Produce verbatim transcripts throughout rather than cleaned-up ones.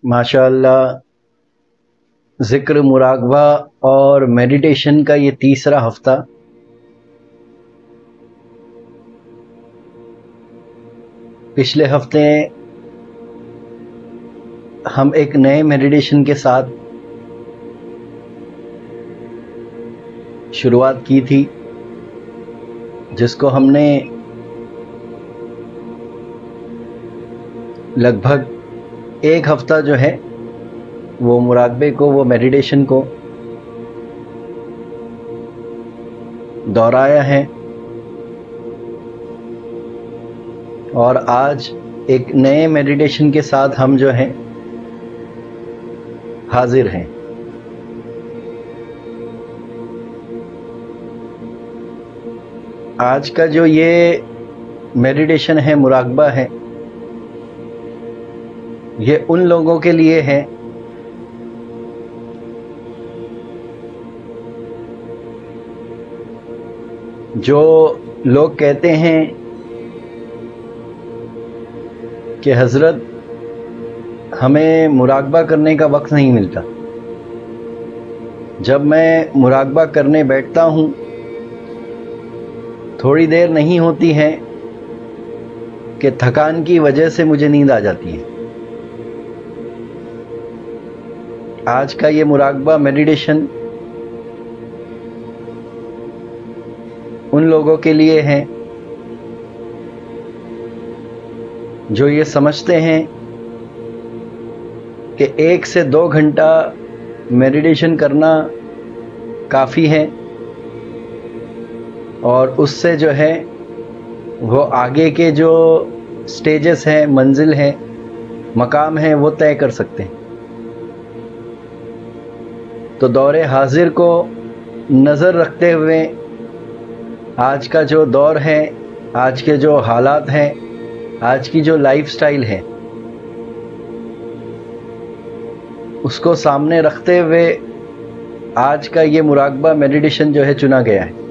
माशाअल्लाह, ज़िक्र, मुराक़बा और मेडिटेशन का ये तीसरा हफ्ता। पिछले हफ्ते हम एक नए मेडिटेशन के साथ शुरुआत की थी, जिसको हमने लगभग एक हफ्ता जो है वो मुराक़बे को, वो मेडिटेशन को दोहराया है। और आज एक नए मेडिटेशन के साथ हम जो हैं हाजिर हैं। आज का जो ये मेडिटेशन है, मुराक़बा है, ये उन लोगों के लिए है जो लोग कहते हैं कि हज़रत हमें मुराक़बा करने का वक्त नहीं मिलता। जब मैं मुराक़बा करने बैठता हूँ, थोड़ी देर नहीं होती है कि थकान की वजह से मुझे नींद आ जाती है। आज का ये मुराक़बा मेडिटेशन उन लोगों के लिए है जो ये समझते हैं कि एक से दो घंटा मेडिटेशन करना काफ़ी है और उससे जो है वो आगे के जो स्टेजेस हैं, मंजिल है, मकाम है, वो तय कर सकते हैं। तो दौरे हाजिर को नज़र रखते हुए आज का जो दौर है, आज के जो हालात हैं, आज की जो लाइफ स्टाइल है, उसको सामने रखते हुए आज का ये मुराक़बा मेडिटेशन जो है चुना गया है।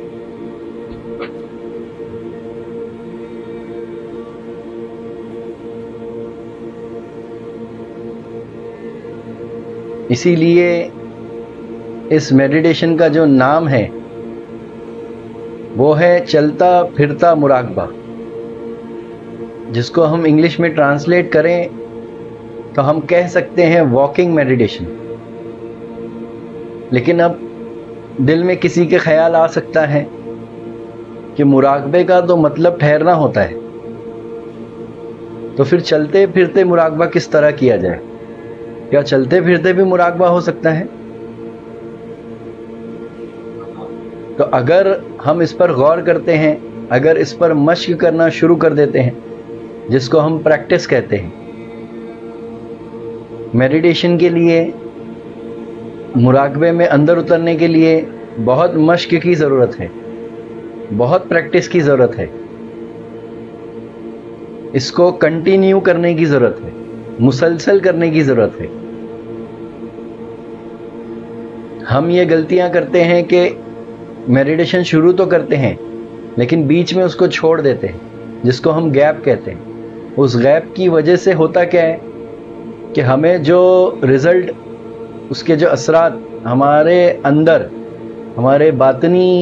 इसीलिए इस मेडिटेशन का जो नाम है वो है चलता फिरता मुराक़बा, जिसको हम इंग्लिश में ट्रांसलेट करें तो हम कह सकते हैं वॉकिंग मेडिटेशन। लेकिन अब दिल में किसी के ख्याल आ सकता है कि मुराक़बे का तो मतलब ठहरना होता है, तो फिर चलते फिरते मुराक़बा किस तरह किया जाए? क्या चलते फिरते भी मुराक़बा हो सकता है? तो अगर हम इस पर गौर करते हैं, अगर इस पर मश्क करना शुरू कर देते हैं, जिसको हम प्रैक्टिस कहते हैं, मेडिटेशन के लिए, मुराक़बे में अंदर उतरने के लिए बहुत मश्क की ज़रूरत है, बहुत प्रैक्टिस की ज़रूरत है। इसको कंटिन्यू करने की ज़रूरत है, मुसलसल करने की ज़रूरत है। हम ये गलतियां करते हैं कि मेडिटेशन शुरू तो करते हैं लेकिन बीच में उसको छोड़ देते हैं, जिसको हम गैप कहते हैं। उस गैप की वजह से होता क्या है कि हमें जो रिज़ल्ट, उसके जो असरात हमारे अंदर, हमारे बातनी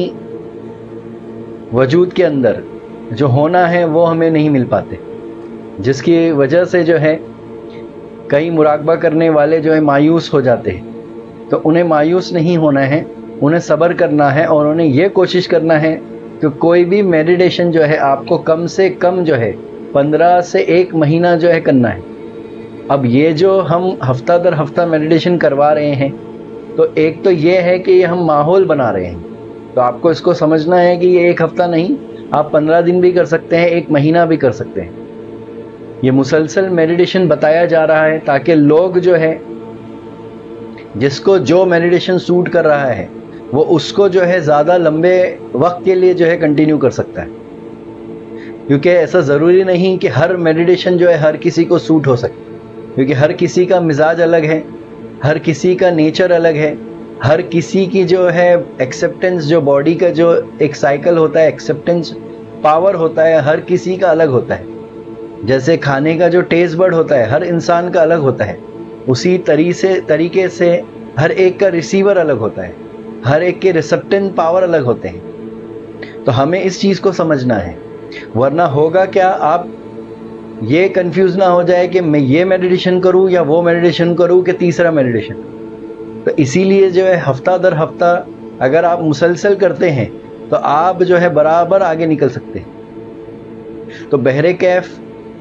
वजूद के अंदर जो होना है वो हमें नहीं मिल पाते, जिसकी वजह से जो है कई मुराक़बा करने वाले जो है मायूस हो जाते हैं। तो उन्हें मायूस नहीं होना है, उन्हें सब्र करना है और उन्हें ये कोशिश करना है कि कोई भी मेडिटेशन जो है आपको कम से कम जो है पंद्रह से एक महीना जो है करना है। अब ये जो हम हफ्ता दर हफ्ता मेडिटेशन करवा रहे हैं, तो एक तो ये है कि ये हम माहौल बना रहे हैं, तो आपको इसको समझना है कि ये एक हफ्ता नहीं, आप पंद्रह दिन भी कर सकते हैं, एक महीना भी कर सकते हैं। ये मुसलसल मेडिटेशन बताया जा रहा है ताकि लोग जो है, जिसको जो मेडिटेशन सूट कर रहा है, वो उसको जो है ज़्यादा लंबे वक्त के लिए जो है कंटिन्यू कर सकता है। क्योंकि ऐसा ज़रूरी नहीं कि हर मेडिटेशन जो है हर किसी को सूट हो सके, क्योंकि हर किसी का मिजाज अलग है, हर किसी का नेचर अलग है, हर किसी की जो है एक्सेप्टेंस, जो बॉडी का जो एक साइकिल होता है, एक्सेप्टेंस पावर होता है, हर किसी का अलग होता है। जैसे खाने का जो टेस्ट बड होता है हर इंसान का अलग होता है, उसी तरी से तरीके से हर एक का रिसीवर अलग होता है, हर एक के रिसेप्टेंट पावर अलग होते हैं। तो हमें इस चीज़ को समझना है, वरना होगा क्या, आप ये कंफ्यूज ना हो जाए कि मैं ये मेडिटेशन करूं या वो मेडिटेशन करूं कि तीसरा मेडिटेशन। तो इसीलिए जो है हफ्ता दर हफ्ता अगर आप मुसलसल करते हैं तो आप जो है बराबर आगे निकल सकते हैं। तो बहरे कैफ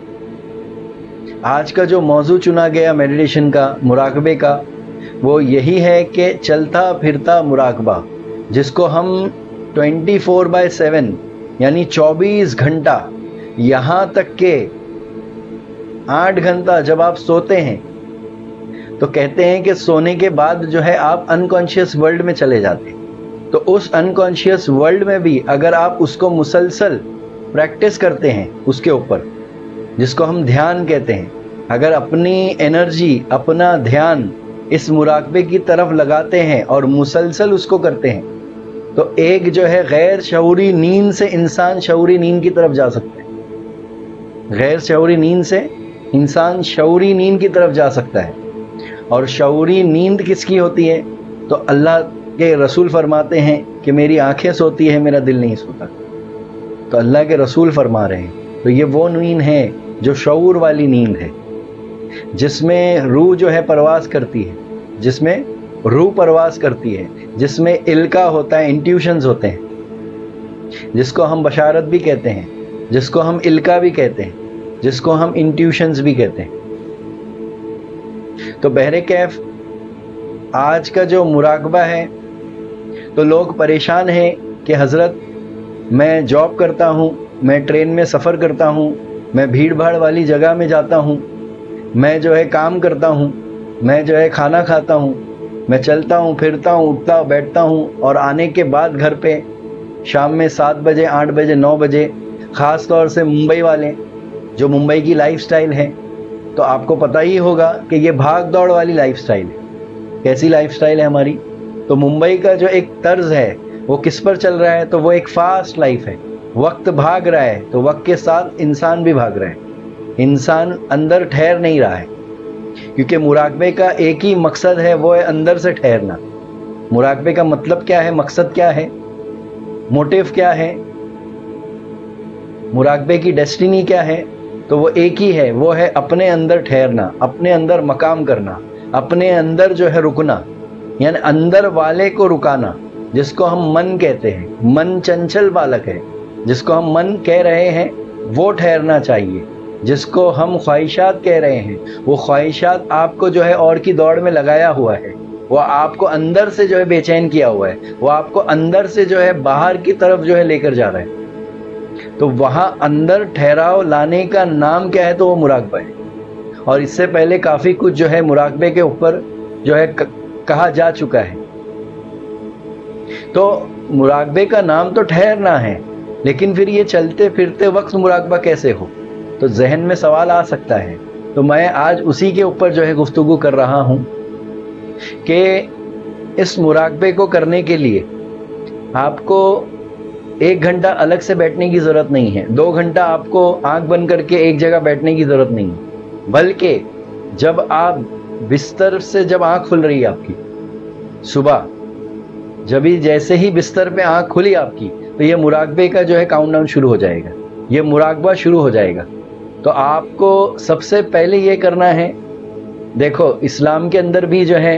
आज का जो मौजू चुना गया मेडिटेशन का, मुराकबे का, वो यही है कि चलता फिरता मुराकबा, जिसको हम चौबीस बाय सेवन यानी चौबीस घंटा, यहाँ तक के आठ घंटा जब आप सोते हैं तो कहते हैं कि सोने के बाद जो है आप अनकॉन्शियस वर्ल्ड में चले जाते हैं। तो उस अनकॉन्शियस वर्ल्ड में भी अगर आप उसको मुसलसल प्रैक्टिस करते हैं उसके ऊपर, जिसको हम ध्यान कहते हैं, अगर अपनी एनर्जी, अपना ध्यान इस मुराकबे की तरफ लगाते हैं और मुसलसल उसको करते हैं, तो एक जो है गैर शऊरी नींद से इंसान शऊरी नींद की तरफ जा सकता है। गैर शऊरी नींद से इंसान शऊरी नींद की तरफ जा सकता है। और शऊरी नींद किसकी होती है? तो अल्लाह के रसूल फरमाते हैं कि मेरी आंखें सोती है, मेरा दिल नहीं सोता। तो अल्लाह के रसूल फरमा रहे हैं, तो ये वो नींद है जो शऊर वाली नींद है, जिसमें रूह जो है परवास करती है, जिसमें रूह परवास करती है, जिसमें इल्का होता है, इंट्यूशंस होते हैं, जिसको हम बशारत भी कहते हैं, जिसको हम इल्का भी कहते हैं, जिसको हम इंट्यूशंस भी कहते हैं। तो बहरे कैफ आज का जो मुराकबा है, तो लोग परेशान हैं कि हज़रत मैं जॉब करता हूँ, मैं ट्रेन में सफ़र करता हूँ, मैं भीड़ भाड़ वाली जगह में जाता हूँ, मैं जो है काम करता हूँ, मैं जो है खाना खाता हूँ, मैं चलता हूँ फिरता हूँ, उठता बैठता हूँ, और आने के बाद घर पे शाम में सात बजे आठ बजे नौ बजे, ख़ास तौर से मुंबई वाले, जो मुंबई की लाइफस्टाइल है, तो आपको पता ही होगा कि ये भाग दौड़ वाली लाइफस्टाइल है। कैसी लाइफस्टाइल है हमारी? तो मुंबई का जो एक तर्ज है वो किस पर चल रहा है? तो वो एक फास्ट लाइफ है, वक्त भाग रहा है, तो वक्त के साथ इंसान भी भाग रहा है। इंसान अंदर ठहर नहीं रहा है, क्योंकि मुराकबे का एक ही मकसद है, वो है अंदर से ठहरना। मुराकबे का मतलब क्या है, मकसद क्या है, मोटिव क्या है, मुराकबे की डेस्टिनी क्या है? तो वो एक ही है, वो है अपने अंदर ठहरना, अपने अंदर मकाम करना, अपने अंदर जो है रुकना, यानी अंदर वाले को रुकाना, जिसको हम मन कहते हैं। मन चंचल बालक है, जिसको हम मन कह रहे हैं वो ठहरना चाहिए। जिसको हम ख्वाहिशात कह रहे हैं, वो ख्वाहिशात आपको जो है और की दौड़ में लगाया हुआ है, वो आपको अंदर से जो है बेचैन किया हुआ है, वो आपको अंदर से जो है बाहर की तरफ जो है लेकर जा रहा है। तो वहाँ अंदर ठहराव लाने का नाम क्या है? तो वो मुराकबा है। और इससे पहले काफ़ी कुछ जो है मुराकबे के ऊपर जो है कहा जा चुका है। तो मुराकबे का नाम तो ठहरना है, लेकिन फिर ये चलते फिरते वक्त मुराकबा कैसे हो? तो जहन में सवाल आ सकता है। तो मैं आज उसी के ऊपर जो है गुफ्तगू कर रहा हूँ कि इस मुराकबे को करने के लिए आपको एक घंटा अलग से बैठने की ज़रूरत नहीं है, दो घंटा आपको आंख बंद करके एक जगह बैठने की ज़रूरत नहीं है, बल्कि जब आप बिस्तर से जब आंख खुल रही है आपकी सुबह, जब ही जैसे ही बिस्तर पे आंख खुली आपकी, तो ये मुराकबे का जो है काउंटडाउन शुरू हो जाएगा, ये मुराकबा शुरू हो जाएगा। तो आपको सबसे पहले ये करना है, देखो इस्लाम के अंदर भी जो है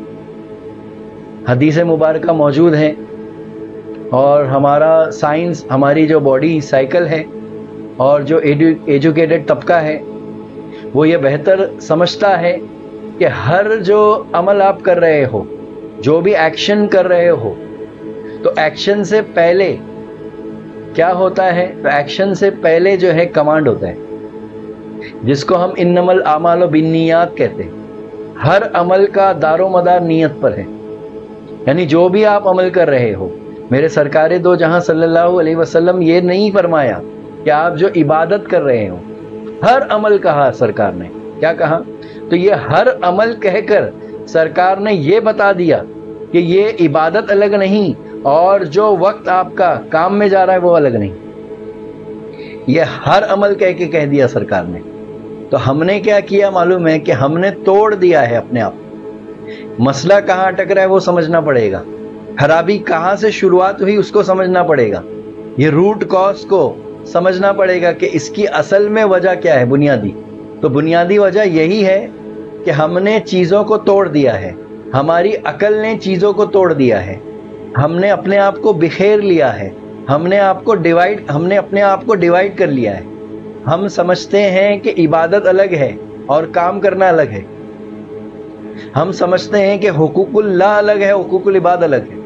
हदीस मुबारक मौजूद है, और हमारा साइंस, हमारी जो बॉडी साइकिल है, और जो एडु, एजुकेटेड तबका है, वो ये बेहतर समझता है कि हर जो अमल आप कर रहे हो, जो भी एक्शन कर रहे हो, तो एक्शन से पहले क्या होता है? तो एक्शन से पहले जो है कमांड होता है, जिसको हम इन्नमल आमाल बिन्नियात कहते हैं। हर अमल का दारो मदार नीयत पर है, यानी जो भी आप अमल कर रहे हो, मेरे सरकारे दो जहां सल्लल्लाहु अलैहि वसल्लम ये नहीं फरमाया कि आप जो इबादत कर रहे हो, हर अमल कहा सरकार ने। क्या कहा? तो ये हर अमल कहकर सरकार ने ये बता दिया कि ये इबादत अलग नहीं, और जो वक्त आपका काम में जा रहा है वो अलग नहीं। ये हर अमल कह के कह दिया सरकार ने। تو ہم نے کیا کیا معلوم ہے کہ ہم نے توڑ دیا ہے اپنے آپ. مسئلہ کہاں اٹک رہا ہے وہ سمجھنا پڑے گا. خرابی کہاں سے شروعات ہوئی اس کو سمجھنا پڑے گا. یہ روٹ کاز کو سمجھنا پڑے گا کہ اس کی اصل میں وجہ کیا ہے بنیادی. تو بنیادی وجہ یہی ہے کہ ہم نے چیزوں کو توڑ دیا ہے. ہماری عقل نے چیزوں کو توڑ دیا ہے. ہم نے اپنے آپ کو بکھیر لیا ہے. ہم نے آپ کو ڈیوائڈ ہم نے اپنے آپ کو ڈیوائڈ کر لیا ہے. ہم سمجھتے ہیں کہ عبادت الگ ہے اور کام کرنا الگ ہے. ہم سمجھتے ہیں کہ حقوق اللہ الگ ہے, حقوق العباد الگ ہے.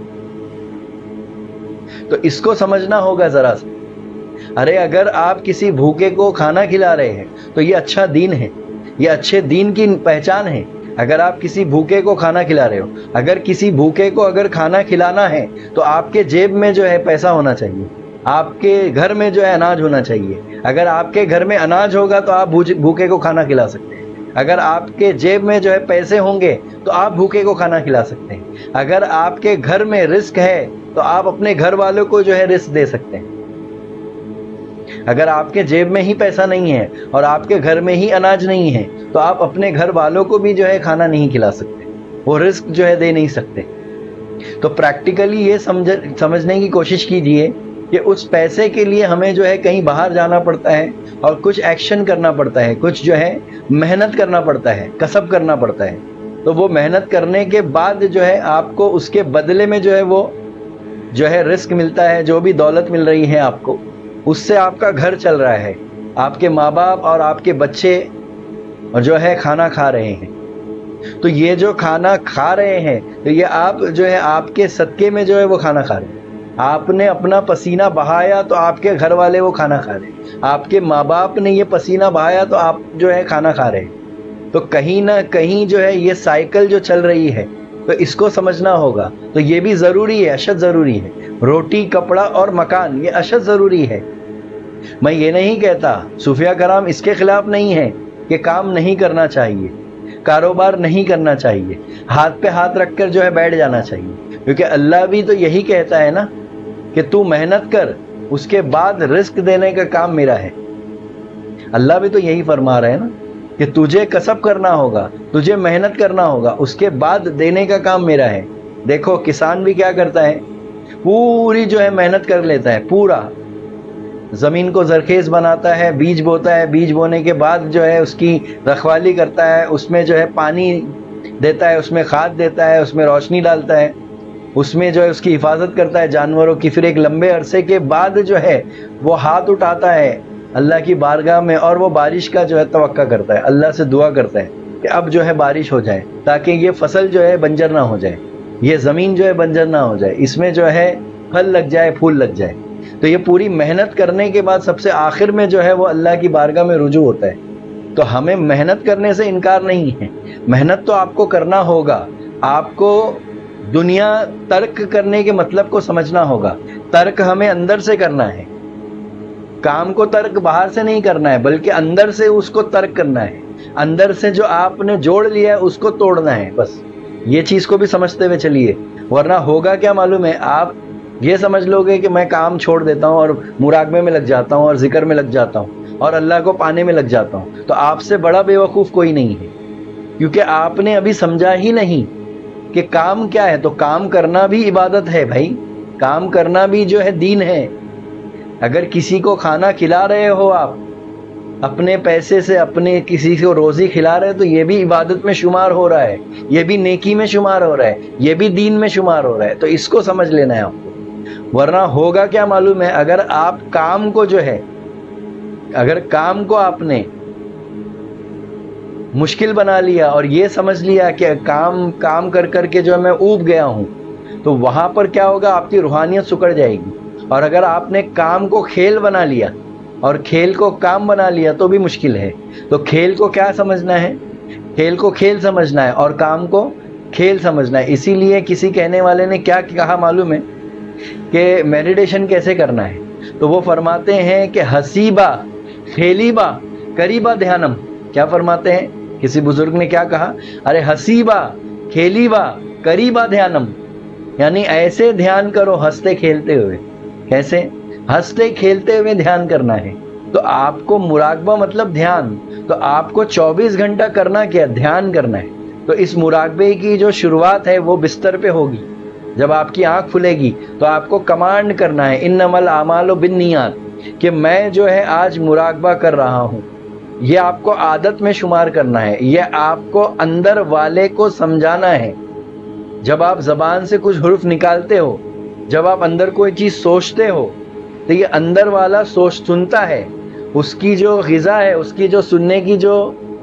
تو اس کو سمجھنا ہوگا ذرا سا. ارے اگر آپ کسی بھوکے کو کھانا کھلا رہے ہیں تو یہ اچھا دین ہے, یہ اچھے دین کی پہچان ہے. اگر آپ کسی بھوکے کو کھانا کھلا رہے ہو, اگر کسی بھوکے کو اگر کھانا کھلانا ہے تو آپ کے جیب میں جو ہے پیسہ ہونا چاہیے, آپ کے گھر میں جو ہے اناج ہونا چاہیے. اگر آپ کے گھر میں اناج ہوگا تو آپ بھوکے کو کھانا کھلا سکتے ہیں. اگر آپ کے جیب میں جو ہے پیسے ہوں گے تو آپ بھوکے کو کھانا کھلا سکتے ہیں. اگر آپ کے گھر میں رزق ہے تو آپ اپنے گھر والوں کو جو ہے رزق دے سکتے ہیں. اگر آپ کے جیب میں ہی پیسہ نہیں ہے اور آپ کے گھر میں ہی اناج نہیں ہے تو آپ اپنے گھر والوں کو بھی جو ہے کھانا نہیں کھلا سکتے, وہ رزق جو ہے دے نہیں سکتے. تو پریکٹیکلی یہ سمجھ سمجھنے کی کوشش کیجئے کہ اس پیسے کے لیے ہمیں جو ہے کہیں باہر جانا پڑتا ہے اور کچھ ایکشن کرنا پڑتا ہے, کچھ جو ہے محنت کرنا پڑتا ہے, کسب کرنا پڑتا ہے. تو وہ محنت کرنے کے بعد جو ہے آپ کو اس کے بدلے میں جو ہے وہ جو ہے رزق ملتا ہے, جو بھی دولت مل رہی ہے آپ کو, اس سے آپ کا گھر چل رہا ہے, آپ کے ماں باپ اور آپ کے بچے جو ہے کھانا کھا رہے ہیں. تو یہ جو کھانا کھا رہے ہیں تو یہ آپ جو ہے آپ کے صدقے میں جو ہے وہ کھانا کھا رہے ہیں. آپ نے اپنا پسینہ بہایا تو آپ کے گھر والے وہ کھانا کھا رہے ہیں. آپ کے ماں باپ نے یہ پسینہ بہایا تو آپ جو ہے کھانا کھا رہے ہیں. تو کہیں نہ کہیں جو ہے یہ سائیکل جو چل رہی ہے تو اس کو سمجھنا ہوگا. تو یہ بھی ضروری ہے, اشد ضروری ہے. روٹی, کپڑا اور مکان یہ اشد ضروری ہے. میں یہ نہیں کہتا, صوفیہ کرام اس کے خلاف نہیں ہے کہ کام نہیں کرنا چاہیے, کاروبار نہیں کرنا چاہیے, ہاتھ پہ ہاتھ رکھ کر جو ہے بیٹھ جانا چاہیے. کیونکہ اللہ بھی تو یہی کہتا ہے نا کہ تو محنت کر, اس کے بعد رزق دینے کا کام میرا ہے. اللہ بھی تو یہی فرما رہے ہیں نا کہ تجھے کسب کرنا ہوگا, تجھے محنت کرنا ہوگا, اس کے بعد دینے کا کام میرا ہے. دیکھو کسان بھی کیا کرتا ہے, پوری جو ہے محنت کر لیتا ہے, پورا زمین کو زرخیز بناتا ہے, بیج بوتا ہے, بیج بونے کے بعد جو ہے اس کی رکھوالی کرتا ہے, اس میں جو ہے پانی دیتا ہے, اس میں کھاد دیتا ہے, اس میں روشنی ڈالتا ہے, اس میں جو ہے اس کی حفاظت کرتا ہے جانوروں کی. پھر ایک لمبے عرصے کے بعد جو ہے وہ ہاتھ اٹھاتا ہے اللہ کی بارگاہ میں اور وہ بارش کا جو ہے توقع کرتا ہے, اللہ سے دعا کرتا ہے کہ اب جو ہے بارش ہو جائے تاکہ یہ فصل جو ہے بنجر نہ ہو جائے, یہ زمین جو ہے بنجر نہ ہو جائے, اس میں جو ہے پھل لگ جائے, پھول لگ جائے. تو یہ پوری محنت کرنے کے بعد سب سے آخر میں جو ہے وہ اللہ کی بارگاہ میں رجوع ہوتا ہے. تو ہمیں محنت کرنے سے انکار نہیں ہے, محنت تو آپ کو کرنا ہوگا. آپ کو دنیا ترک کرنے کے مطلب کو سمجھنا ہوگا. ترک ہمیں اندر سے کرنا ہے, کام کو ترک باہر سے نہیں کرنا ہے بلکہ اندر سے اس کو ترک کرنا ہے. اندر سے جو آپ نے جوڑ لیا ہے اس کو توڑنا ہے. بس یہ چیز کو بھی سمجھتے ہوئے چلیے, ورنہ ہوگا کیا معلوم ہے, آپ یہ سمجھ لو گے کہ میں کام چھوڑ دیتا ہوں اور مراقبے میں لگ جاتا ہوں اور ذکر میں لگ جاتا ہوں اور اللہ کو پانے میں لگ جاتا ہوں. تو آپ سے بڑا بے وقوف کوئی نہیں ہے, کیونکہ آپ نے ابھی سمجھا ہی نہیں کہ کام کیا ہے. تو کام کرنا بھی عبادت ہے بھائی, کام کرنا بھی جو ہے دین ہے. اگر کسی کو کھانا کھلا رہے ہو آپ اپنے پیسے سے, اپنے کسی کو روزی کھلا رہے تو یہ بھی عبادت میں شمار ہو رہا ہے, یہ بھی نیکی میں شمار ہو رہا ہے, یہ بھی دین میں شمار ہو رہا ہے. تو اس کو سمجھ لینا ہے آپ کو. ورنہ ہوگا کیا معلوم ہے, اگر آپ کام کو جو ہے اگر کام کو آپ نے مشکل بنا لیا اور یہ سمجھ لیا کہ کام کام کر کر کے جو ہے میں اوب گیا ہوں, تو وہاں پر کیا ہوگا, آپ کی روحانیت سکڑ جائے گی. اور اگر آپ نے کام کو کھیل بنا لیا اور کھیل کو کام بنا لیا تو بھی مشکل ہے. تو کھیل کو کیا سمجھنا ہے, کھیل کو کھیل سمجھنا ہے اور کام کو کھیل سمجھنا ہے. اسی لیے کسی کہنے والے نے کیا کہا معلوم ہے کہ میڈیٹیشن کیسے کرنا ہے, تو وہ فرماتے ہیں کہ حسیبہ کھیلیبا قریبا دھیانم. کیا فرماتے ہیں, کسی بزرگ نے کیا کہا, ارے حسیبہ کھیلیبا قریبا دھیانم, یعنی ایسے دھیان کرو ہنستے کھیلتے ہوئے. کیسے, ہنستے کھیلتے ہوئے دھیان کرنا ہے. تو آپ کو مراقبہ مطلب دھیان، تو آپ کو چوبیس گھنٹہ کرنا کیا؟ دھیان کرنا ہے۔ تو اس مراقبے کی جو شروعات ہے وہ بستر پہ ہوگی۔ جب آپ کی آنکھ کھلے گی تو آپ کو کمانڈ کرنا ہے انما الاعمال بالنیات، کہ میں جو ہے آج مراقبہ کر رہا ہوں۔ یہ آپ کو عادت میں شمار کرنا ہے، یہ آپ کو اندر والے کو سمجھانا ہے۔ جب آپ زبان سے کچھ حرف نکالتے ہو، جب آپ اندر کوئی چیز سوچتے ہو، تو یہ اندر والا سوچ سنتا ہے، اس کی جو غذا ہے، اس کی جو سننے کی جو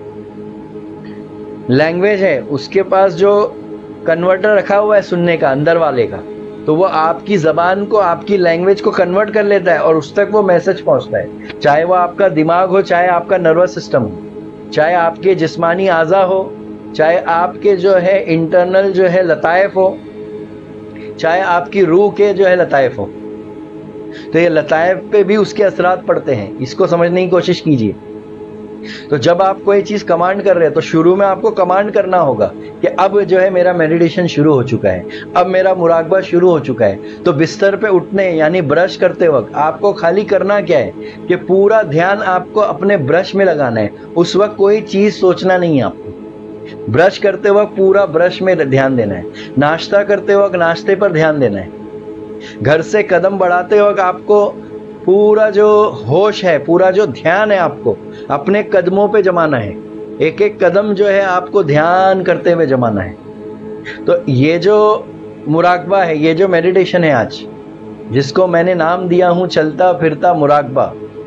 لینگویج ہے، اس کے پاس جو کنورٹر رکھا ہوا ہے سننے کا اندر والے کا، تو وہ آپ کی زبان کو، آپ کی لینگویج کو کنورٹ کر لیتا ہے اور اس تک وہ میسج پہنچتا ہے، چاہے وہ آپ کا دماغ ہو، چاہے آپ کا نروس سسٹم ہو، چاہے آپ کے جسمانی اعضاء ہو، چاہے آپ کے جو ہے انٹرنل جو ہے لطائف ہو، چاہے آپ کی روح کے جو ہے لطائف ہو۔ تو یہ لطائف پہ بھی اس کے اثرات پڑتے ہیں، اس کو سمجھنے کی کوشش کیجیے۔ تو جب آپ کوئی چیز کمانڈ کر رہے ہیں تو شروع میں آپ کو کمانڈ کرنا ہوگا کہ اب جو ہے میرا میڈیٹیشن شروع ہو چکا ہے، اب میرا مراقبہ شروع ہو چکا ہے۔ تو بستر پہ اٹھنے یعنی برش کرتے وقت آپ کو خالی کرنا کیا ہے کہ پورا دھیان آپ کو اپنے برش میں لگانا ہے۔ اس وقت کوئی چیز سوچنا نہیں ہے آپ کو۔ برش کرتے وقت پورا برش میں دھیان دینا ہے، ناشتہ کرتے وقت ناشتے پر دھیان دینا ہے، گھر سے قدم بڑھاتے وقت آپ کو پورا جو ہوش ہے، پورا جو دھیان ہے آپ کو اپنے قدموں پہ جمانا ہے، ایک ایک قدم جو ہے آپ کو دھیان کرتے ہوئے جمانا ہے۔ تو یہ جو مراقبہ ہے، یہ جو میڈیٹیشن ہے آج، جس کو میں نے نام دیا ہوں چلتا پھرتا مراقبہ،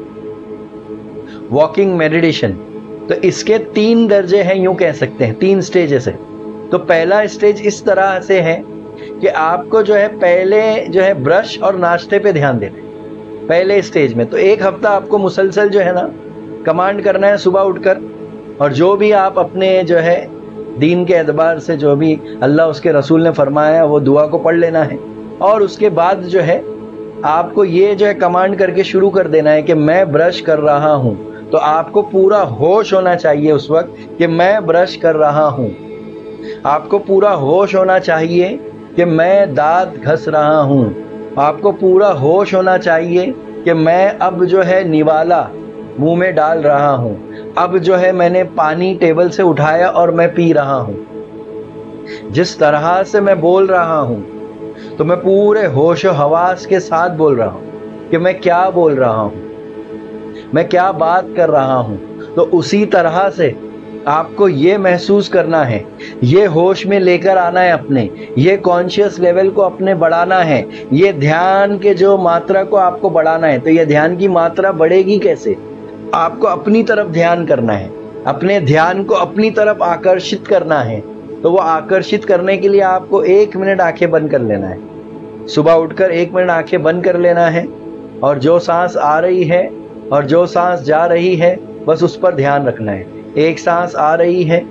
واکنگ میڈیٹیشن، تو اس کے تین درجے ہیں، یوں کہہ سکتے ہیں تین سٹیجز ہیں۔ تو پہلا سٹیج اس طرح سے ہے کہ آپ کو جو ہے پہلے جو ہے برش اور ناشتے پہ دھیان دینا ہے پہلے سٹیج میں۔ تو ایک ہفتہ آپ کو مسلسل جو ہے نا کمانڈ کرنا ہے صبح اٹھ کر، اور جو بھی آپ اپنے جو ہے دین کے اعتبار سے جو بھی اللہ اس کے رسول نے فرمایا وہ دعا کو پڑھ لینا ہے، اور اس کے بعد جو ہے آپ کو یہ جو ہے کمانڈ کر کے شروع کر دینا ہے کہ میں برش کر رہا ہوں۔ تو آپ کو پورا ہوش ہونا چاہیے اس وقت کہ میں برش کر رہا ہوں، آپ کو پورا ہوش ہونا چاہیے کہ میں دانت گھس رہا ہوں، آپ کو پورا ہوش ہونا چاہیے کہ میں اب جو ہے نوالا منہ میں ڈال رہا ہوں، اب جو ہے میں نے پانی ٹیبل سے اٹھایا اور میں پی رہا ہوں۔ جس طرح سے میں بول رہا ہوں تو میں پورے ہوش و حواس کے ساتھ بول رہا ہوں کہ میں کیا بول رہا ہوں، میں کیا بات کر رہا ہوں۔ تو اسی طرح سے آپ کو یہ محسوس کرنا ہے، یہ ہوش میں لے کر آنا ہے اپنے، یہ کانشیس لیول کو اپنے بڑھانا ہے، یہ دھیان کے جو ماترا کو آپ کو بڑھانا ہے۔ تو یہ دھیان کی ماترا بڑھے گی کیسے؟ آپ کو اپنی طرف دھیان کرنا ہے، اپنے دھیان کو اپنی طرف آکرشت کرنا ہے۔ تو وہ آکرشت کرنے کے لیے آپ کو ایک منٹ آنکھیں بند کر لینا ہے، صبح اٹھ کر ایک منٹ آنکھیں بند کر لینا ہے، اور جو سانس آ رہی ہے اور جو سانس جا رہی ہے بس اس پر دھیان رکھنا ہے۔ ایک سانس آ رہی ہے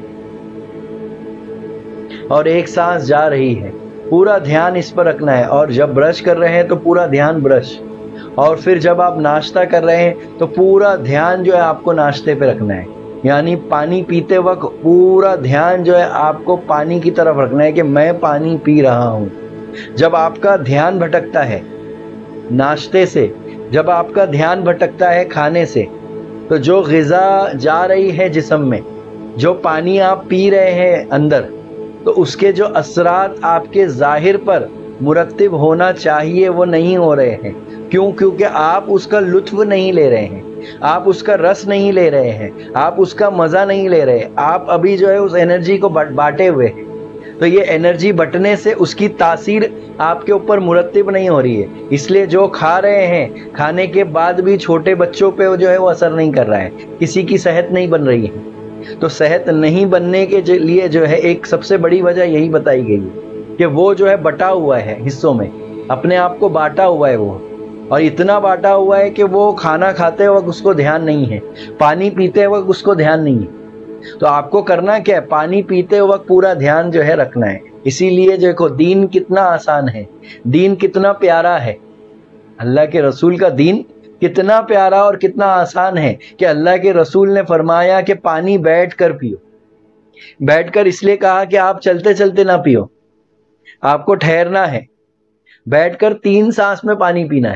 اور ایک سانس جا رہی ہے، پورا دھیان اس پر رکھنا ہے۔ اور جب برش کر رہے ہیں تو پورا دھیان برش، اور پھر جب آپ ناشتہ کر رہے ہیں تو پورا دھیان جو ہے آپ کو ناشتے پہ رکھنا ہے، یعنی پانی پیتے وقت پورا دھیان جو ہے آپ کو پانی کی طرف رکھنا ہے کہ میں پانی پی رہا ہوں۔ جب آپ کا دھیان بھٹکتا ہے ناشتے سے، جب آپ کا دھیان بھٹکتا ہے کھانے سے، تو جو غذا جا رہی ہے جسم میں، جو پانی آپ پی رہے ہیں اندر، تو اس کے جو اثرات آپ کے ظاہر پر مرتب ہونا چاہیے وہ نہیں ہو رہے ہیں۔ کیوں؟ کیونکہ آپ اس کا لطف نہیں لے رہے ہیں، آپ اس کا رس نہیں لے رہے ہیں، آپ اس کا مزہ نہیں لے رہے، آپ ابھی جو ہے اس انرجی کو بانٹے ہوئے ہیں۔ تو یہ انرجی بٹنے سے اس کی تاثیر آپ کے اوپر مرتب نہیں ہو رہی ہے، اس لیے جو کھا رہے ہیں کھانے کے بعد بھی چھوٹے بچوں پہ جو ہے وہ اثر نہیں کر رہا ہے، کسی کی صحت نہیں بن رہی ہے۔ تو صحت نہیں بننے کے لیے جو ہے ایک سب سے بڑی وجہ یہی بتائی گئی ہے کہ وہ جو ہے بٹا ہوا ہے حصوں میں، اپنے آپ کو بانٹا ہوا ہے وہ، اور اتنا بانٹا ہوا ہے کہ وہ کھانا کھاتے وقت اس کو دھیان نہیں ہے، پانی پیتے وقت اس کو دھیان نہیں ہے۔ تو آپ کو کرنا کیا ہے؟ پانی پیتے وقت پورا دھیان جو ہے رکھنا ہے۔ اسی لیے دیکھو دین کتنا آسان ہے، دین کتنا پیارا ہے، اللہ کے رسول کا دین کتنا پیارا اور کتنا آسان ہے کہ اللہ کے رسول نے فرمایا کہ پانی بیٹھ کر پیو۔ بیٹھ کر اس لیے کہا کہ آپ چلتے چلتے نہ پیو، آپ کو ٹھہرنا ہے، بیٹھ کر تین سانس میں پانی پینا ہے،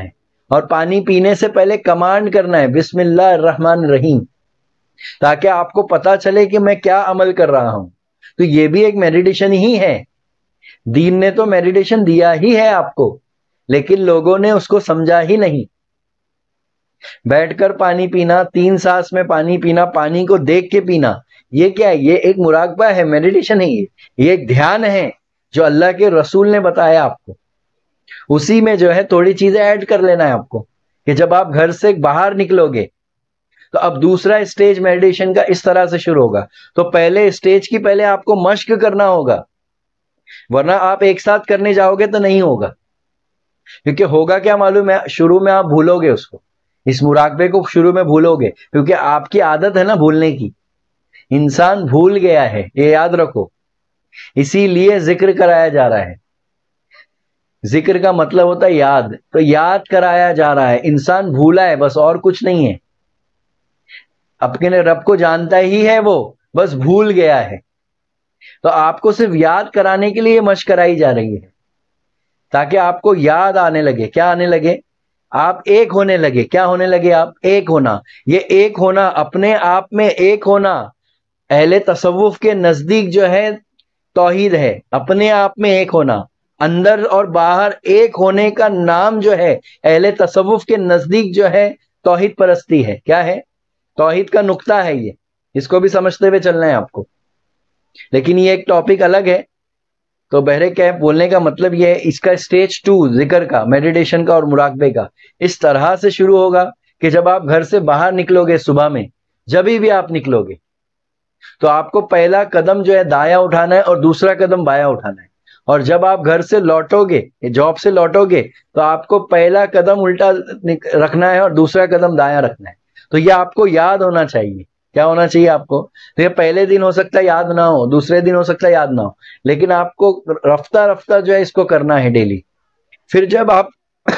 اور پانی پینے سے پہلے کمانڈ کرنا ہے بسم اللہ الرحمن الرحیم، تاکہ آپ کو پتا چلے کہ میں کیا عمل کر رہا ہوں۔ تو یہ بھی ایک میڈیٹیشن ہی ہے، دین نے تو میڈیٹیشن دیا ہی ہے آپ کو، لیکن لوگوں نے اس کو سمجھا ہی نہیں۔ بیٹھ کر پانی پینا، تین سانس میں پانی پینا، پانی کو دیکھ کے پینا، یہ کیا ہے؟ یہ ایک مراقبہ ہے، میڈیٹیشن ہے، یہ یہ ایک دھیان ہے جو اللہ کے رسول نے بتایا آپ کو۔ اسی میں جو ہے تھوڑی چیزیں ایڈ کر لینا ہے آپ کو، کہ جب آپ گھر سے باہر نکلو گے تو اب دوسرا اسٹیج میڈیٹیشن کا اس طرح سے شروع ہوگا۔ تو پہلے اسٹیج کی پہلے آپ کو مشق کرنا ہوگا، ورنہ آپ ایک ساتھ کرنے جاؤ گے تو نہیں ہوگا، کیونکہ ہوگا کیا معلوم ہے؟ شروع میں آپ بھولو گے اس کو، اس مراقبے کو شروع میں بھولو گے، کیونکہ آپ کی عادت ہے نا بھولنے کی، انسان بھول گیا ہے، یہ یاد رکھو۔ اسی لیے ذکر کرایا جا رہا ہے، ذکر کا مطلب ہوتا ہے یاد، تو یاد کرایا جا رہا ہے، انسان بھولا ہے بس، اور کچھ نہیں ہے، اپنے رب کو جانتا ہی ہے وہ، بس بھول گیا ہے۔ تو آپ کو صرف یاد کرانے کے لیے مشق کرائی جا رہی ہے، تاکہ آپ کو یاد آنے لگے۔ کیا آنے لگے؟ آپ ایک ہونے لگے۔ کیا ہونے لگے آپ؟ ایک ہونا۔ یہ ایک ہونا، اپنے آپ میں ایک ہونا، اہل تصوف کے نزدیک جو ہے توحید ہے، اپنے آپ میں ایک ہونا، اندر اور باہر ایک ہونے کا نام جو ہے اہل تصوف کے نزدیک جو ہے توحید پرستی ہے۔ کیا ہے؟ توحید کا نقطہ ہے یہ، اس کو بھی سمجھتے ہوئے چلنا ہے آپ کو، لیکن یہ ایک ٹاپک الگ ہے۔ تو بہرے کیف بولنے کا مطلب یہ ہے، اس کا اسٹیج ٹو ذکر کا، میڈیٹیشن کا اور مراقبے کا اس طرح سے شروع ہوگا کہ جب آپ گھر سے باہر نکلو گے صبح میں، جبھی بھی آپ نکلو گے تو آپ کو پہلا قدم جو ہے دایاں اٹھانا ہے اور دوسرا قدم بایاں اٹھانا ہے، اور جب آپ گھر سے لوٹو گے، جاب سے لوٹو گے، تو آپ کو پہلا قدم الٹا رکھنا ہے اور دوسرا قدم دایاں رکھنا ہے۔ تو یہ آپ کو یاد ہونا چاہیے۔ کیا ہونا چاہیے آپ کو؟ تو یہ پہلے دن ہو سکتا ہے یاد نہ ہو، دوسرے دن ہو سکتا ہے یاد نہ ہو، لیکن آپ کو رفتہ رفتہ جو ہے اس کو کرنا ہے ڈیلی۔ پھر جب آپ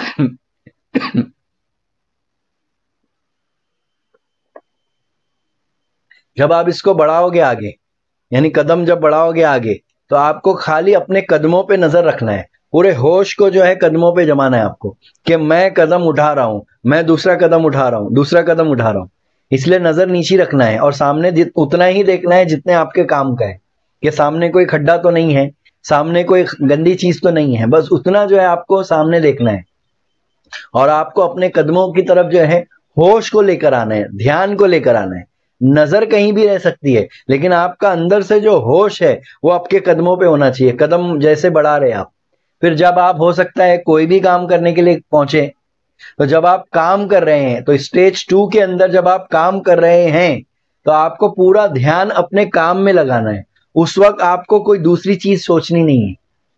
جب آپ اس کو بڑھاؤ گے آگے، یعنی قدم جب بڑھاؤ گے آگے، تو آپ کو خالی اپنے قدموں پہ نظر رکھنا ہے، پورے ہوش کو جو ہے قدموں پہ جمانا ہے آپ کو، کہ میں قدم اٹھا رہا ہوں، میں دوسرا قدم اٹھا رہا ہوں، دوسرا قدم اٹھا رہا ہوں۔ اس لیے نظر نیچی رکھنا ہے، اور سامنے اتنا ہی دیکھنا ہے جتنے آپ کے کام کا ہے، کہ سامنے کوئی کھڈا تو نہیں ہے، سامنے کوئی گندی چیز تو نہیں ہے، بس اتنا جو ہے آپ کو سامنے دیکھنا ہے، اور آپ کو اپنے قدموں کی طرف جو ہے ہوش کو لے کر آنا ہے، دھیان کو لے کر آنا ہے۔ نظر کہیں بھی رہ سکتی ہے، لیکن آپ کا اندر سے جو ہوش ہے وہ آپ کے قدموں پہ ہونا چاہیے، قدم جیسے بڑھا رہے آپ۔ پھر جب آپ ہو سکتا ہے کوئی بھی کام کرنے کے لیے پہنچے، تو جب آپ کام کر رہے ہیں، تو اسٹیج ٹو کے اندر جب آپ کام کر رہے ہیں تو آپ کو پورا دھیان اپنے کام میں لگانا ہے، اس وقت آپ کو کوئی دوسری چیز سوچنی نہیں ہے۔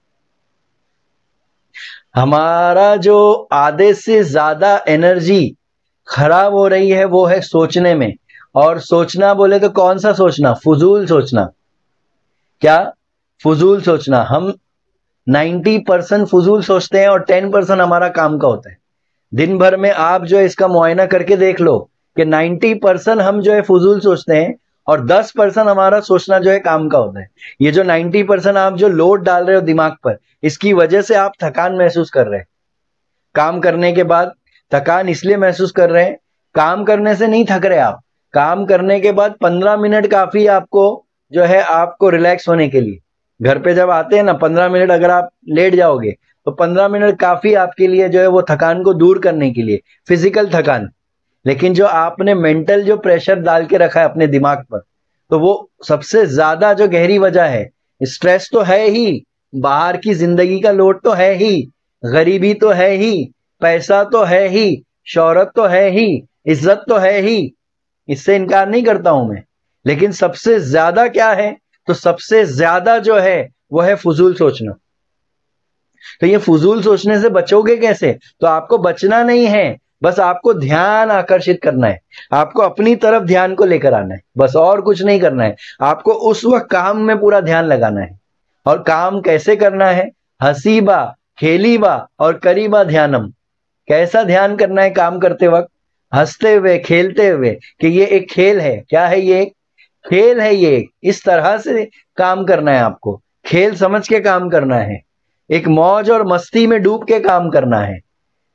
ہمارا جو آدھے سے زیادہ انرجی خراب ہو رہی ہے وہ ہے سوچنے میں، اور سوچنا بولے تو کون سا سوچنا؟ فضول سوچنا۔ کیا؟ فضول سوچنا۔ ہم نائنٹی پرسنٹ فضول سوچتے ہیں اور ٹین پرسنٹ ہمارا کام کا ہوتا ہے۔ دن بھر میں آپ جو ہے اس کا معائنہ کر کے دیکھ لو کہ نائنٹی پرسنٹ ہم جو ہے فضول سوچتے ہیں، اور دس پرسنٹ ہمارا سوچنا جو ہے کام کا ہوتا ہے۔ یہ جو نائنٹی پرسنٹ آپ جو لوڈ ڈال رہے ہو دماغ پر، اس کی وجہ سے آپ تھکان محسوس کر رہے ہیں۔ کام کرنے کے بعد تھکان اس لیے محسوس کر رہے ہیں، کام کرنے سے نہیں تھک رہے آپ، کام کرنے کے بعد پندرہ منٹ کافی آپ کو جو ہے آپ کو ریلیکس ہونے کے لیے۔ گھر پہ جب آتے ہیں نا، پندرہ منٹ اگر آپ لیٹ جاؤ گے تو پندرہ منٹ کافی آپ کے لیے جو ہے وہ تھکان کو دور کرنے کے لیے، فزیکل تھکان۔ لیکن جو آپ نے مینٹل جو پریشر ڈال کے رکھا ہے اپنے دماغ پر، تو وہ سب سے زیادہ جو گہری وجہ ہے، اسٹریس تو ہے ہی، باہر کی زندگی کا لوڈ تو ہے ہی، غریبی تو ہے ہی، پیسہ تو ہے ہی، شہرت تو ہے ہی، عزت تو ہے ہی، اس سے انکار نہیں کرتا ہوں میں، لیکن سب سے زیادہ کیا ہے؟ تو سب سے زیادہ جو ہے وہ ہے فضول سوچنا۔ تو یہ فضول سوچنے سے بچو گے کیسے؟ تو آپ کو بچنا نہیں ہے، بس آپ کو دھیان آکرشت کرنا ہے، آپ کو اپنی طرف دھیان کو لے کر آنا ہے، بس اور کچھ نہیں کرنا ہے۔ آپ کو اس وقت کام میں پورا دھیان لگانا ہے، اور کام کیسے کرنا ہے؟ حسیبا کھیلیبا اور کریبا دھیانم۔ کیسا دھیان کرنا ہے کام کرتے وقت؟ ہنستے ہوئے، کھیلتے ہوئے، کہ یہ ایک کھیل ہے۔ کیا ہے یہ؟ ایک کھیل ہے۔ یہ اس طرح سے کام کرنا ہے، آپ کو کھیل سمجھ کے کام کرنا ہے، ایک موج اور مستی میں ڈوب کے کام کرنا ہے۔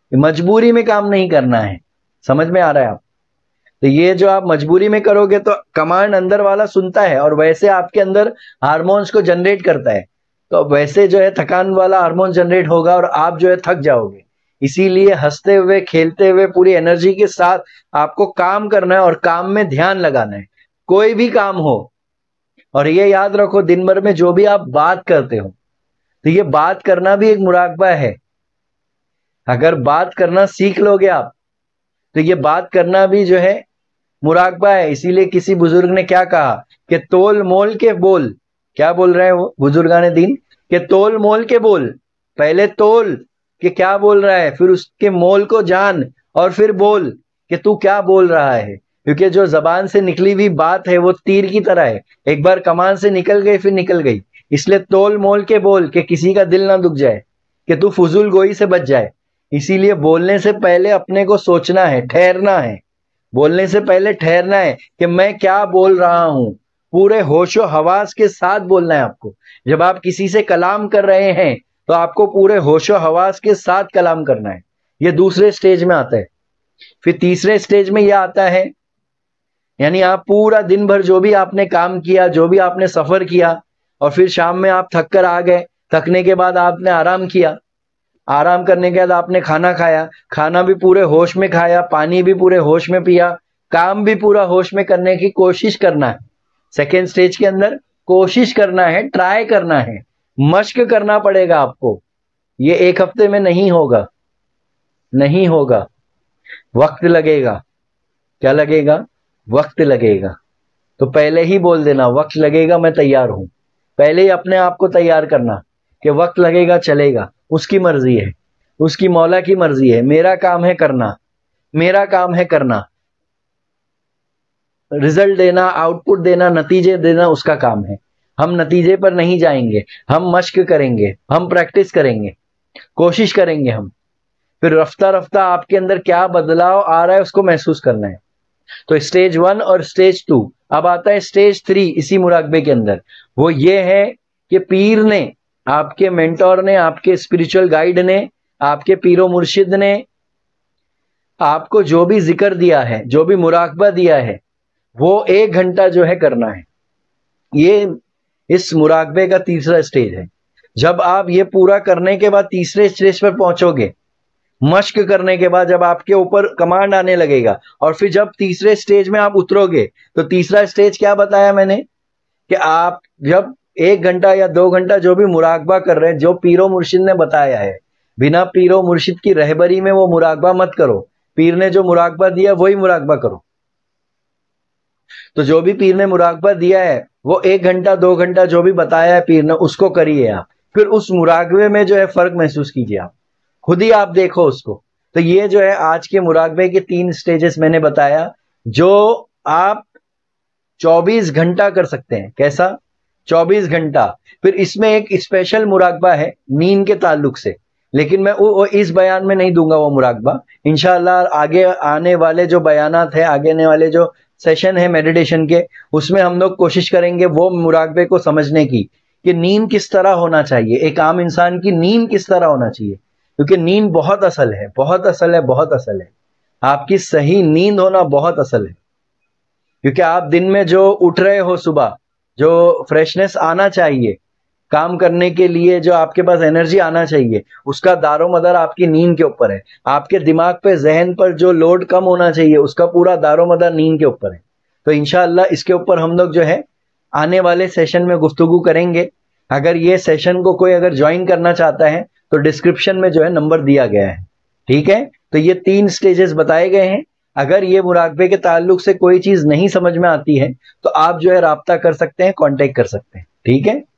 मजबूरी में काम नहीं करना है। समझ में आ रहा है आप? तो ये जो आप मजबूरी में करोगे तो कमांड अंदर वाला सुनता है और वैसे आपके अंदर हार्मोन्स को जनरेट करता है, तो वैसे जो है थकान वाला हार्मोन जनरेट होगा और आप जो है थक जाओगे। इसीलिए हंसते हुए खेलते हुए पूरी एनर्जी के साथ आपको काम करना है और काम में ध्यान लगाना है, कोई भी काम हो। और ये याद रखो, दिन भर में जो भी आप बात करते हो तो ये बात करना भी एक मुराकबा है। अगर बात करना सीख लोगे आप तो ये बात करना भी जो है मुराकबा है। इसीलिए किसी बुजुर्ग ने क्या कहा कि तोल मोल के बोल, क्या बोल रहे हैं वो बुजुर्गाने दीन, कि तोल मोल के बोल। पहले तोल कि क्या बोल रहा है, फिर उसके मोल को जान और फिर बोल कि तू क्या बोल रहा है। क्योंकि जो जबान से निकली हुई बात है वो तीर की तरह है, एक बार कमान से निकल गई फिर निकल गई। इसलिए तोल मोल के बोल कि किसी का दिल ना दुख जाए, कि तू फुजूल गोई से बच जाए। इसीलिए बोलने से पहले अपने को सोचना है, ठहरना है। बोलने से पहले ठहरना है कि मैं क्या बोल रहा हूं, पूरे होशो हवास के साथ बोलना है आपको। जब आप किसी से कलाम कर रहे हैं तो आपको पूरे होशो हवास के साथ कलाम करना है। ये दूसरे स्टेज में आता है। फिर तीसरे स्टेज में यह आता है, यानी आप पूरा दिन भर जो भी आपने काम किया, जो भी आपने सफर किया, और फिर शाम में आप थक कर आ गए, थकने के बाद आपने आराम किया, आराम करने के बाद आपने खाना खाया, खाना भी पूरे होश में खाया, पानी भी पूरे होश में पिया, काम भी पूरा होश में करने की कोशिश करना है। सेकेंड स्टेज के अंदर कोशिश करना है, ट्राई करना है, मश्क करना पड़ेगा आपको। ये एक हफ्ते में नहीं होगा, नहीं होगा, वक्त लगेगा। क्या लगेगा? वक्त लगेगा। तो पहले ही बोल देना वक्त लगेगा, मैं तैयार हूं। पहले ही अपने आप को तैयार करना कि वक्त लगेगा, चलेगा, उसकी मर्जी है, उसकी मौला की मर्जी है। मेरा काम है करना, मेरा काम है करना, रिजल्ट देना, आउटपुट देना, नतीजे देना उसका काम है। हम नतीजे पर नहीं जाएंगे, हम मश्क करेंगे, हम प्रैक्टिस करेंगे, कोशिश करेंगे हम। फिर रफ्ता रफ्ता आपके अंदर क्या बदलाव आ रहा है उसको महसूस करना है। तो स्टेज वन और स्टेज टू। अब आता है स्टेज थ्री इसी मुराकबे के अंदर। वो ये है कि पीर ने, आपके मेंटोर ने, आपके स्पिरिचुअल गाइड ने, आपके पीरो मुर्शिद ने आपको जो भी जिक्र दिया है, जो भी मुराकबा दिया है, वो एक घंटा जो है करना है। ये इस मुराकबे का तीसरा स्टेज है। जब आप ये पूरा करने के बाद तीसरे स्टेज पर पहुंचोगे, मश्क करने के बाद जब आपके ऊपर कमांड आने लगेगा, और फिर जब तीसरे स्टेज में आप उतरोगे, तो तीसरा स्टेज क्या बताया मैंने कि आप जब एक घंटा या दो घंटा जो भी मुराकबा कर रहे हैं, जो पीरो मुर्शिद ने बताया है, बिना पीरो मुर्शिद की रहबरी में वो मुराकबा मत करो। पीर ने जो मुराकबा दिया वही मुराकबा करो। तो जो भी पीर ने मुराकबा दिया है वो एक घंटा दो घंटा जो भी बताया है पीर ने, उसको करिए आप। फिर उस मुराकबे में जो है फर्क महसूस कीजिए आप, खुद ही आप देखो उसको। तो ये जो है आज के मुराकबे के तीन स्टेजेस मैंने बताया, जो आप चौबीस घंटा कर सकते हैं। कैसा? चौबीस घंटा। फिर इसमें एक स्पेशल मुराकबा है नींद के ताल्लुक से, लेकिन मैं वो, वो इस बयान में नहीं दूंगा वो मुराकबा। इंशाअल्लाह आगे आने वाले जो बयानात है, आगे आने वाले जो सेशन है मेडिटेशन के, उसमें हम लोग कोशिश करेंगे वो मुराकबे को समझने की कि नींद किस तरह होना चाहिए, एक आम इंसान की नींद किस तरह होना चाहिए। क्योंकि नींद बहुत असल है, बहुत असल है, बहुत असल है। आपकी सही नींद होना बहुत असल है। क्योंकि आप दिन में जो उठ रहे हो सुबह, जो फ्रेशनेस आना चाहिए काम करने के लिए, जो आपके पास एनर्जी आना चाहिए, उसका दारो मदार आपकी नींद के ऊपर है। आपके दिमाग पे, जहन पर जो लोड कम होना चाहिए, उसका पूरा दारो मदार नींद के ऊपर है। तो इंशाअल्लाह इसके ऊपर हम लोग जो है आने वाले सेशन में गुफ्तगू करेंगे। अगर ये सेशन को कोई अगर ज्वाइन करना चाहता है तो डिस्क्रिप्शन में जो है नंबर दिया गया है, ठीक है। तो ये तीन स्टेजेस बताए गए हैं। अगर ये मुराकबे के ताल्लुक से कोई चीज नहीं समझ में आती है तो आप जो है राब्ता कर सकते हैं, कांटेक्ट कर सकते हैं, ठीक है।